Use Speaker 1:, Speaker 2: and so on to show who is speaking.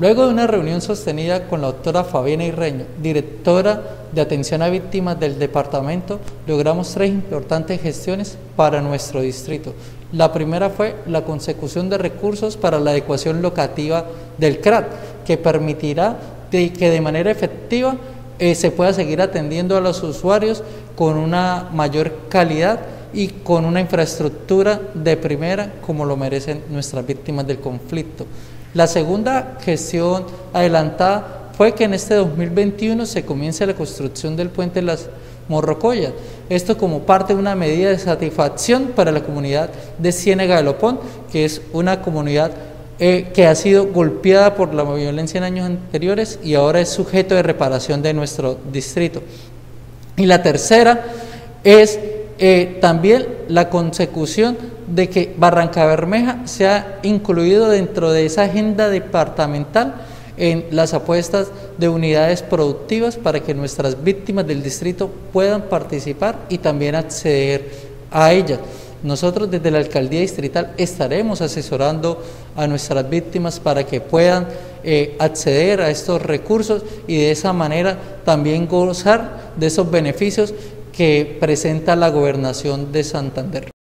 Speaker 1: Luego de una reunión sostenida con la doctora Fabiana Irreño, directora de atención a víctimas del departamento, logramos 3 importantes gestiones para nuestro distrito. La primera fue la consecución de recursos para la adecuación locativa del CRAT, que permitirá que de manera efectiva se pueda seguir atendiendo a los usuarios con una mayor calidad y con una infraestructura de primera como lo merecen nuestras víctimas del conflicto. La segunda gestión adelantada fue que en este 2021 se comience la construcción del puente de las Morrocoyas. Esto como parte de una medida de satisfacción para la comunidad de Ciénega de Lopón, que es una comunidad que ha sido golpeada por la violencia en años anteriores y ahora es sujeto de reparación de nuestro distrito. Y la tercera es también la consecución de que Barrancabermeja sea incluido dentro de esa agenda departamental en las apuestas de unidades productivas para que nuestras víctimas del distrito puedan participar y también acceder a ellas. Nosotros desde la Alcaldía Distrital estaremos asesorando a nuestras víctimas para que puedan acceder a estos recursos y de esa manera también gozar de esos beneficios que presenta la Gobernación de Santander.